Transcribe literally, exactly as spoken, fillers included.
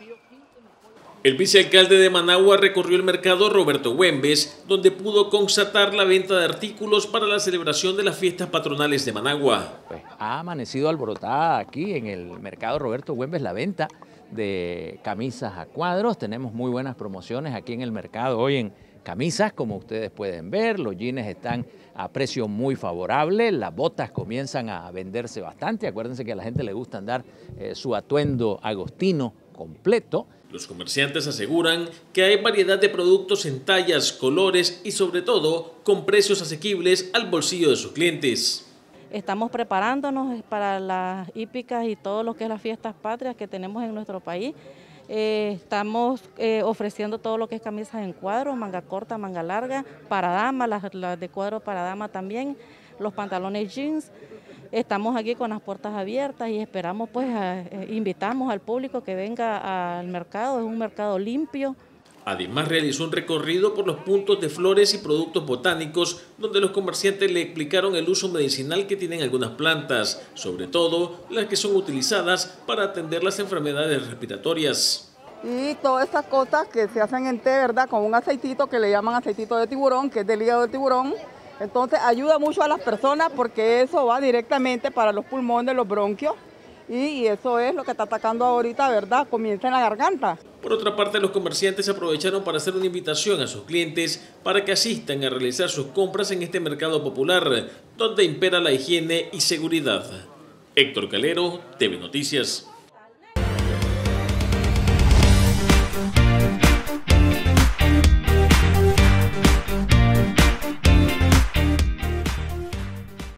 El vicealcalde de Managua recorrió el mercado Roberto Güembes, donde pudo constatar la venta de artículos para la celebración de las fiestas patronales de Managua. Pues ha amanecido alborotada aquí en el mercado Roberto Güembes la venta de camisas a cuadros. Tenemos muy buenas promociones aquí en el mercado hoy en camisas, como ustedes pueden ver. Los jeans están a precio muy favorable, las botas comienzan a venderse bastante. Acuérdense que a la gente le gusta andar eh, su atuendo agostino completo. Los comerciantes aseguran que hay variedad de productos en tallas, colores y sobre todo con precios asequibles al bolsillo de sus clientes. Estamos preparándonos para las hípicas y todo lo que es las fiestas patrias que tenemos en nuestro país. Eh, estamos eh, ofreciendo todo lo que es camisas en cuadro, manga corta, manga larga, para dama, las, las de cuadro para dama también, los pantalones jeans. Estamos aquí con las puertas abiertas y esperamos, pues, a, eh, invitamos al público que venga al mercado. Es un mercado limpio. Además realizó un recorrido por los puntos de flores y productos botánicos donde los comerciantes le explicaron el uso medicinal que tienen algunas plantas, sobre todo las que son utilizadas para atender las enfermedades respiratorias. Y todas estas cosas que se hacen en té, ¿verdad? Con un aceitito que le llaman aceitito de tiburón, que es del hígado de tiburón. Entonces ayuda mucho a las personas porque eso va directamente para los pulmones, los bronquios. Y eso es lo que está atacando ahorita, ¿verdad? Comienza en la garganta. Por otra parte, los comerciantes aprovecharon para hacer una invitación a sus clientes para que asistan a realizar sus compras en este mercado popular, donde impera la higiene y seguridad. Héctor Calero, T V Noticias.